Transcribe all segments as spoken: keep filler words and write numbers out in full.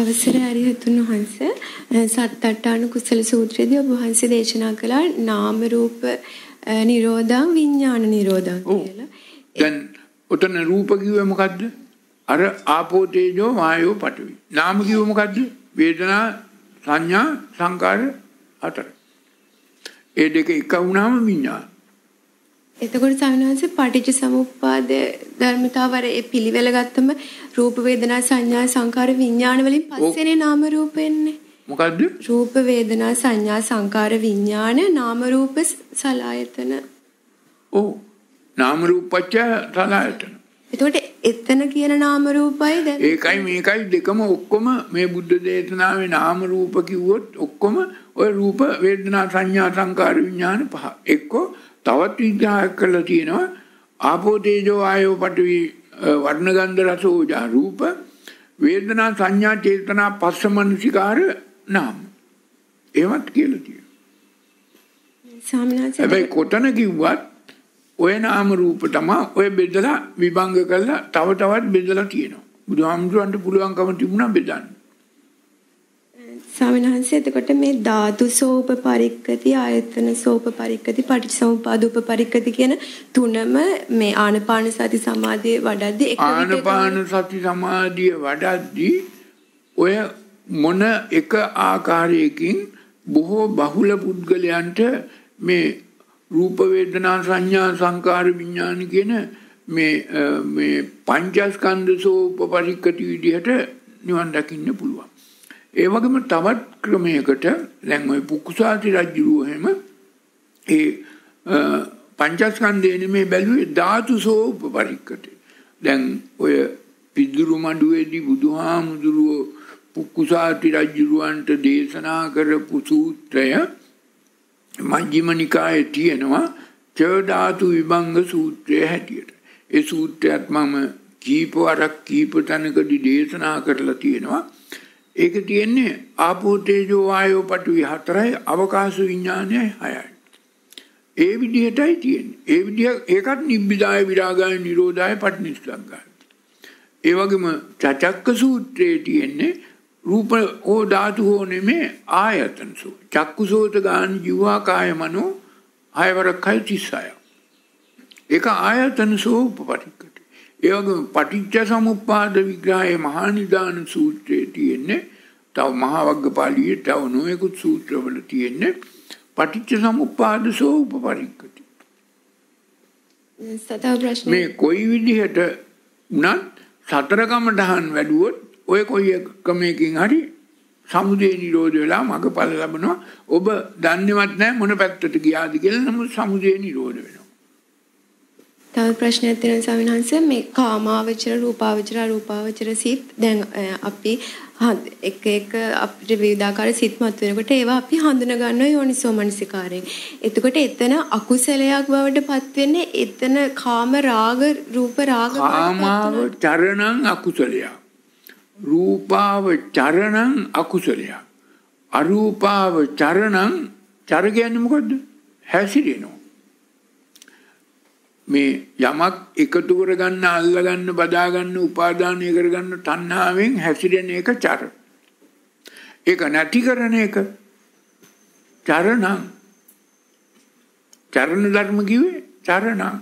අවසරයි අරිහතුන් වහන්සේ සත්තට්ඨාන කුසල සූත්‍රයේදී ඔබ වහන්සේ දේශනා කළා නාම රූප නිරෝධං විඥාන නිරෝධං කියලා. දැන් උතන රූප කිව්වේ මොකද්ද? අර ආපෝ තේජෝ වායෝ පඨවි. නාම කිව්වේ මොකද්ද? වේදනා සංඥා සංකාර හතර. ඒ දෙක එක වුණාම විඥාන. එතකොට ස්වාමීන් වහන්සේ පටිච්ච සමුප්පාද ධර්මතාව වල ඒ පිළිවෙල ගත්තම රූප වේදනා සංඥා සංකාර විඥාන වලින් පස්සේනේ නාම රූප එන්නේ. මොකද්ද? රූප වේදනා සංඥා සංකාර විඥාන නාම රූප සලආයතන. ඔව්. නාම රූපච්ච සලආයතන. එතකොට එතන කියන නාම රූපයි දැන් ඒකයි මේකයි දෙකම ඔක්කොම මේ බුද්ධ දේශනාවේ නාම රූප කිව්වොත් ඔක්කොම ඔය රූප වේදනා සංඥා සංකාර විඥාන පහ එක්කෝ තවත් විග්‍රහ කරලා තියෙනවා ආපෝ තේජෝ ආයෝ පඨවි වර්ණ ගන්ධ රස ඕජා රූප වේදනා සංඥා චේතනා පස්ස මනසිකාර නාම ඒවත් කියලා තියෙනවා. සාමනාස හැබැයි කොතන කිව්වත් ඔය නාම රූප තමයි ඔය බෙදලා විභංග කරලා තව තවත් බෙදලා තියෙනවා. බුදුහාමුදුරන්ට පුළුවන්කම තිබුණා බෙදන්න. ස්වාමීන් වහන්සේ එතකොට මේ ධාතු සෝප පරික්කති ආයතන සෝප පරික්කති පටිච්චසමුපාද උප පරික්කති කියන තුනම මේ ආනපාන සති සමාධිය වඩද්දී එක ආනපාන සති සමාධිය වඩද්දී ඔය මොන එක ආකාරයකින් බොහෝ බහුල පුද්ගලයන්ට මේ රූප වේදනා සංඥා සංකාර විඥාන කියන මේ මේ පංචස්කන්ධ සෝප පරික්කති විදිහට නිවන් දකින්න පුළුවන්. ඒ වගේම තවත් ක්‍රමයකට දැන් ওই පුකුසාති රජුව එහෙම ඒ පංචස්කන්ධය නෙමෙයි බැලුවේ ධාතුසෝ උපපරික්කති. දැන් ඔය පිදුරු මඩුවේදී බුදුහාමුදුරුවෝ පුකුසාති රජුවන්ට දේශනා කරපු සූත්‍රය මජ්ක්‍ධිම නිකායේ තියෙනවා ච ධාතු විභංග සූත්‍රය හැටියට. ඒ සූත්‍රයත් මම කීප වරක් කීප තැනකදී දේශනා කරලා තියෙනවා. ඒක තියෙන්නේ ආපෝ තේජෝ වායෝ පඨවි හතරයි අවකාශ විඥානයයි හයයි. ඒ විදිහටයි තියෙන්නේ. ඒ විදිහ ඒකත් නිබ්බිදාය විරාගාය නිරෝධාය පටිනිස්සග්ගාය. ඒ වගේම චචක්ක සූත්‍රයේ තියෙන්නේ රූප හෝ ධාතු හෝ නෙමේ ආයතන සෝ. චක්කුසෝත ගාන ජීවා කාය මනෝ හයවරක්යි තිස්සය. ඒක ආයතන සෝ උපපරික්කති. ඒ වගේම පටිච්ච සමුප්පාද විග්‍රහයේ මහා නිදාන සූත්‍රයේ තියෙන්නේ තව මහා වග්ගපාළියේ තව නොයෙකුත් සූත්‍රවල තියෙන්නේ පටිච්ච සමුප්පාද සෝ උපපරික්කති. සතව ප්‍රශ්න මේ කොයි විදිහට උනත් සතර කමඨහන් වැඩුවොත් ඔය කොයි ක්‍රමයකින් හරි සමුදය නිරෝධ වෙලා මගපල ලැබෙනවා. ඔබ දන්නේවත් නැහැ මොන පැත්තට ගියාද කියලා. නමුත් සමුදය නිරෝධ වෙනවා. තව ප්‍රශ්නයක් තියෙනවා ස්වාමීන් වහන්සේ මේ කාමාවචර රූපාවචර අරූපාවචර සිත් දැන් අපි එක එක අපිට විවිධාකාර සිත් මත වෙනකොට ඒවා අපි හඳුනා ගන්නවා යෝනිසෝ මනසිකාරයෙන්. එතකොට එතන අකුසලයක් බවට පත් වෙන්නේ එතන කාම රාග රූප රාග කාමාව චරණං අකුසලයක්. රූපාව චරණං අකුසලයක්. අරූපාව චරණං චර කියන්නේ මොකද්ද? හැසිරෙනවා. මේ යමක් එකතු කරගන්න අල්ලගන්න බදාගන්න උපාදානය කරගන්න තණ්හාවෙන් හැසිරෙන එක චර. ඒක නැති කරන එක චරණං. චරණ ධර්ම කිව්වේ චරණං.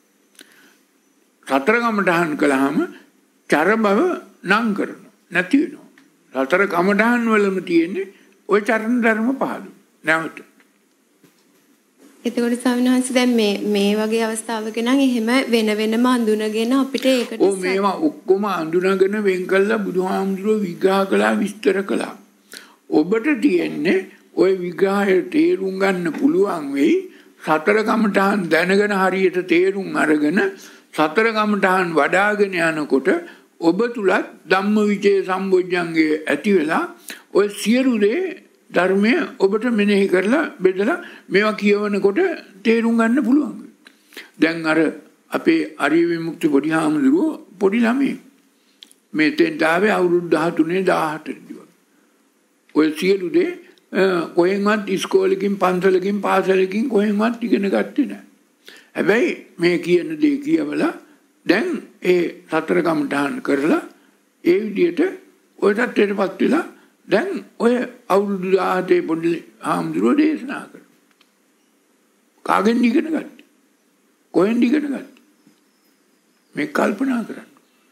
සතර කමඨහන් කළාම චර බව නම් කරනවා නැති වෙනවා. සතර කමඨහන් වලම තියෙන්නේ ওই චරණ ධර්ම පහළ. නැවත එතකොට ස්වාමීන් වහන්සේ දැන් මේ මේ වගේ අවස්ථාවක නම් එහෙම වෙන වෙනම අඳුනගෙන අපිට ඒකට ඔව් මේවා ඔක්කොම අඳුනගෙන වෙන් කළා බුදුහාමුදුරුවෝ විග්‍රහ කළා විස්තර කළා. ඔබට තියෙන්නේ ওই විග්‍රහය තේරුම් ගන්න පුළුවන් වෙයි සතර කමඨහන් දැනගෙන හරියට තේරුම් අරගෙන සතර කමඨහන් වඩාගෙන යනකොට ඔබ තුලත් ධම්මවිචේ සම්බොජ්ජංගේ ඇති වෙලා ඔය සියලු දේ ධර්මය ඔබට මෙනෙහි කරලා බෙදලා මේවා කියවනකොට තේරුම් ගන්න පුළුවන්. දැන් අර අපේ අරිය විමුක්ති පොඩි හාමුදුරුවෝ පොඩි ළමයි මේ තෙන්ටාවේ අවුරුදු දහතුනේ දහහතරදී වගේ. ඔය සියලු දේ කොහෙන්වත් ඉස්කෝලේකින් පන්සලකින් පාසලකින් කොහෙන්වත් ඉගෙන ගත්තේ නැහැ. හැබැයි මේ කියන දේ කියවලා දැන් ඒ සතර කමඨහන් කරලා ඒ විදිහට ඔය තත්ත්වයටපත් වෙලා දැන් ඔය අවුරුදු දහහතේ පොඩි හාමුදුරුවෝ දේශනා කරනවා. කාගෙන් ඉගෙන ගත්තේ? කොහෙන් ඉගෙන ගත්තේ? මේ කල්පනා කරන්න.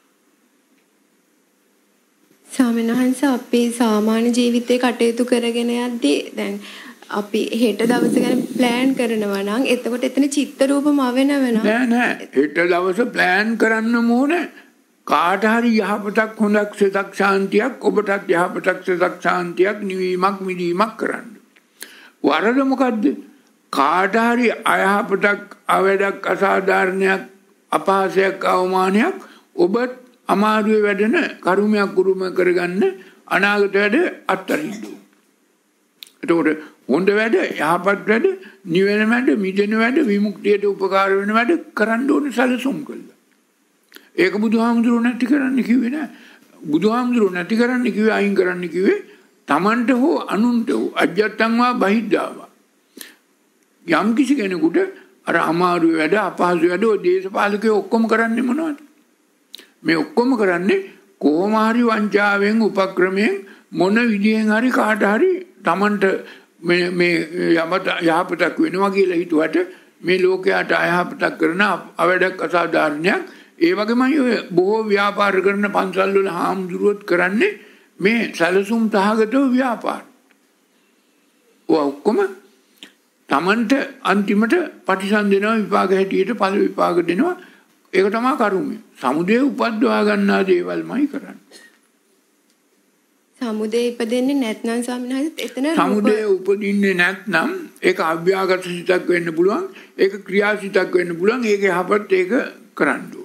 ස්වාමීන් වහන්සේ අපි සාමාන්‍ය ජීවිතේ කටයුතු කරගෙන යද්දී දැන් අපි හෙට දවස ගැන ප්ලෑන් කරනවා නම් එතකොට එතන චිත්ත රූපම වෙනවනවා. නෑ නෑ හෙට දවස ප්ලෑන් කරන්න ඕනේ. කාට හරි යහපතක් හොඳක් සෙතක් ශාන්තියක් ඔබටත් යහපතක් සෙතක් ශාන්තියක් නිවීමක් මිදීමක් කරන්න. වරද මොකද්ද? කාට හරි අයහපතක් අවැඩක් අසාධාරණයක් අපහාසයක් අවමානයක් ඔබත් අමාරුවේ වැඩෙන කර්මයක් උරුම කරගන්න අනාගත වැඩ අත්හරින්න. එතකොට හොඳ වැඩ යහපත් වැඩ නිවෙන වැඩ මිදෙන වැඩ විමුක්තියට උපකාර වෙන වැඩ කරන්න ඕනේ සැලසුම් කළා. ඒක බුදුහාමුදුරුවෝ නැති කරන්න කිව්වේ නෑ. බුදුහාමුදුරුවෝ නැති කරන්න කිව්වේ අයින් කරන්න කිව්වේ තමන්ට හෝ අනුන්ට හෝ අජ්ජත්තං වා බහිද්ධාවා. යම් කිසි කෙනෙකුට අර අමාරු වැඩ අපහසු වැඩ ඔය දේශපාලකයෝ ඔක්කොම කරන්නේ මොනවද? මේ ඔක්කොම කරන්නේ කොහොම හරි වංචාවෙන් උපක්‍රමයෙන් මොන විදියෙන් හරි කාට හරි තමන්ට මේ මේ යහපතක් වෙනවා කියලා හිතුවට මේ ලෝකයට අයහපතක් කරන අවැඩක් අසාධාරණයක් ඒ වගේමයි ඔය බොහෝ ව්‍යාපාර කරන පන්සල් වල හාමුදුරුවොත් කරන්නේ මේ සැලසුම් සහගතව ව්‍යාපාර. ඔය ඔක්කොම තමන්ට අන්තිමට ප්‍රතිසන්දෙනවා විපාක හැටියට ඵල විපාක දෙනවා. ඒක තමයි කර්මය. සමුදේ උපද්දවා ගන්නා දේවල්මයි කරන්නේ. සමුදේ ඉපදෙන්නේ නැත්නම් ස්වාමීන් වහන්සේ එතන සමුදේ උපදින්නේ නැත්නම් ඒක අභ්‍යාගත සිතක් වෙන්න පුළුවන්. ඒක ක්‍රියාසිතක් වෙන්න පුළුවන්. ඒක යහපත් ඒක කරන්න ඕනේ.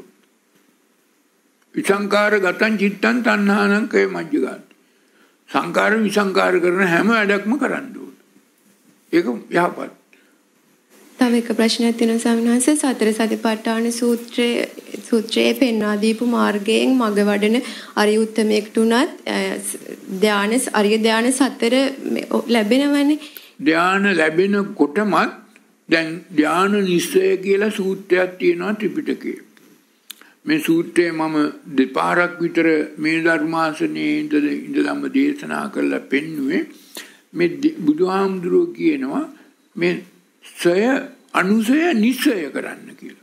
විසංකාර ගතං චිත්තං තණ්හානං කේ මජ්ජගත. සංකාර විසංකාර කරන හැම වැඩක්ම කරන්න ඕනේ. ඒක යහපත්. තව එක ප්‍රශ්නයක් තියෙනවා ස්වාමීන් වහන්සේ සතර සතිපට්ඨාන සූත්‍රයේ සූත්‍රයේ පෙන්වා දීපු මාර්ගයෙන් මඟ වඩන අරිය උත්තමයෙකුට උනත් ධාන අරිය ධාන සතර ලැබෙනවනේ. ධාන ලැබෙනකොටමත් දැන් ධාන නිස්සය කියලා සූත්‍රයක් තියෙනවා ත්‍රිපිටකයේ. මේ සූත්‍රය මම දෙපාරක් විතර මේ ධර්මාසනයේ ඉඳලාම දේශනා කරලා පෙන්නුවේ. මේ බුදුහාමුදුරුවෝ කියනවා මේ සය අනුසය නිස්සය කරන්න කියලා.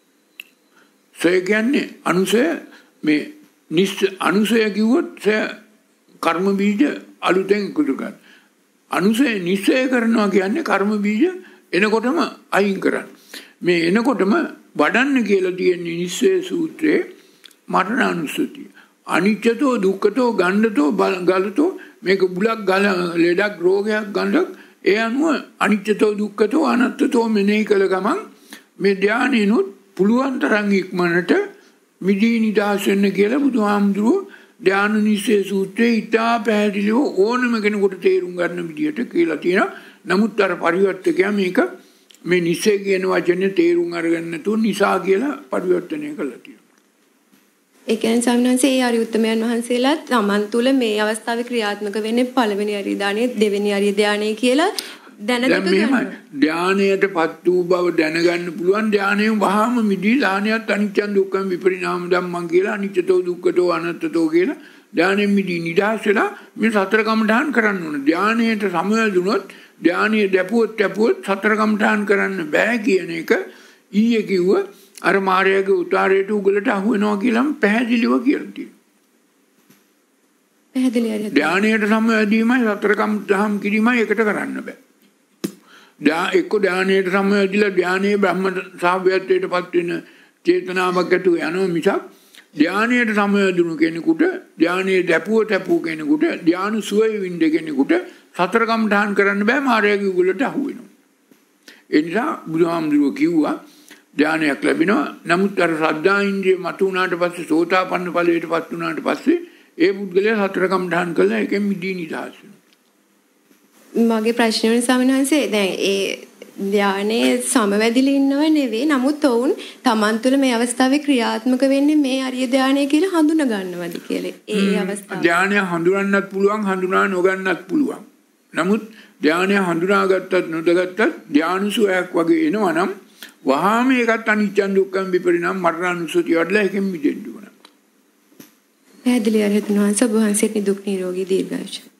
සය කියන්නේ අනුසය මේ නිස්ස අනුසය කිව්වොත් සය කර්ම බීජ අලුතෙන් එකතු කරන. අනුසය නිස්සය කරනවා කියන්නේ කර්ම බීජ එනකොටම අයින් කරන්න. මේ එනකොටම වඩන්න කියලා තියෙන නිස්සය සූත්‍රයේ මරණ අනුස්සතිය. අනිච්චතෝ දුක්ඛතෝ ගණ්ඩතෝ ගලතෝ මේක බුලක් ගල ලෙඩක් රෝගයක් ගණ්ඩක් ඒ අනුව අනිච්චතෝ දුක්ඛතෝ අනත්තතෝ මෙනෙහි කළ ගමන් මේ ධානයනොත් පුළුවන් තරම් ඉක්මනට මිදී නිදහස් වෙන්න කියලා බුදුහාමුදුරුවෝ ධාන නිස්සය සූත්‍රයේ ඉතා පැහැදිලිව ඕනම කෙනෙකුට තේරුම් ගන්න විදියට කියලා තියෙනවා. නමුත් අර පරිවර්තකයා මේක මේ නිස්සය කියන වචනේ තේරුම් අරගෙන නැතුව නිසා කියලා පරිවර්තනය කළා තියෙනවා. ඒ කියන්නේ ස්වාමීන් වහන්සේ ඒ ආර්ය උත්තමයන් වහන්සේලා තමන් තුළ මේ අවස්ථාවේ ක්‍රියාත්මක වෙන්නේ පළවෙනි ආර්ය දාණය දෙවෙනි ආර්ය දාණය කියලා දැනගන්න ගන්නවා. ධානයටපත් වූ බව දැනගන්න පුළුවන්. ධානයෙන් වහාම මිදී ධානයත් අනිච්ච දුක්ඛම් විපරිණාම ධම්මං කියලා අනිච්චතෝ දුක්ඛතෝ අනත්තතෝ කියලා ධානයෙන් මිදී නිදහස් වෙලා මේ සතර කමඨාන් කරන්න ඕන. ධානයට සමවැදුනොත් ධානයේ දැපුවොත් දැපුවොත් සතර කමඨාන් කරන්න බෑ කියන එක ඊයේ කිව්ව අර මාර්යාගේ උතාරයට උගලට අහු වෙනවා කියලාම පැහැදිලිව කියලා තියෙනවා. පැහැදිලි හරි. ධානයට සමවැදීමයි සතර කමඨාන් කිරීමයි එකට කරන්න බෑ. ධා එක්ක ධානයට සමවැදිලා ධානයේ බ්‍රහ්ම සාභ්‍යත්වයටපත් වෙන චේතනාවක් ඇතුව යනවා මිසක් ධානයට සමවැදුණු කෙනෙකුට ධානයේ දැපුව තැපුව කෙනෙකුට ධානු සුවය විඳ කෙනෙකුට සතර කමඨාන් කරන්න බෑ මාර්යාගේ උගලට අහු වෙනවා. ඒ නිසා බුදුහාමුදුරුවෝ කිව්වා ධානයක් ලැබෙනවා. නමුත් අර ශ්‍රද්ධා ඉන්ද්‍රිය මතු වුණාට පස්සේ සෝතාපන්න ඵලයටපත් වුණාට පස්සේ ඒ පුද්ගලයා සතර කමඨාන් කළා එකෙන් මිදී නිදහස් වෙනවා. මගේ ප්‍රශ්න වෙන ස්වාමීන් වහන්සේ දැන් ඒ ධානයේ සමවැදිලා ඉන්නව නෙවෙයි. නමුත් ඔවුන් තමන් තුළ මේ අවස්ථාවේ ක්‍රියාත්මක වෙන්නේ මේ ආර්ය ධානය කියලා හඳුනා ගන්නවද කියලා. ඒ අවස්ථාව. ධානය හඳුනන්නත් පුළුවන් හඳුනා නොගන්නත් පුළුවන්. නමුත් ධානය හඳුනාගත්තත් නොදගත්තත් ධානුසුවයක් වගේ එනවනම් වහාම ඒකත් අනිච්ච දුක්ඛම් විපරිණාම මරණානුස්සතිය වඩලා එකෙන් මිදෙන්න ඕන. පැහැදිලි අරහතුන් වහන්සේ ඔබ වහන්සේට නිදුක් නිරෝගී දීර්ඝායුෂ